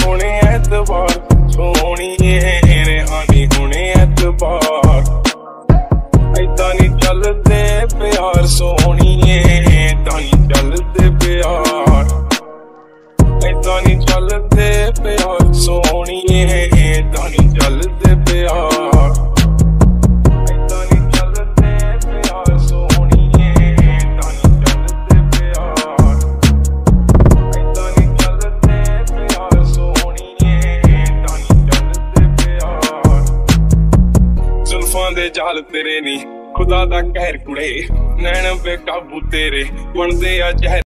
हुणे ऐतबार सोहणीए रेहानी हुणे ऐतबार ऐदा नी चलदे प्यार सोहणीए ऐदा नी चलदे प्यार ऐदा नी चलदे प्यार सोहणीए ऐदा नी चलदे प्यार ऐदा नी चलदे प्यार सोहणीए ऐदा नी चलदे प्यार ऐदा नी चलदे प्यार सोहणीए ऐदा नी चलदे प्यार जुल्फां दे जाल तेरे नी खुदा दा कहर कुड़े नैन बेकाबू तेरे बनदे आ जहर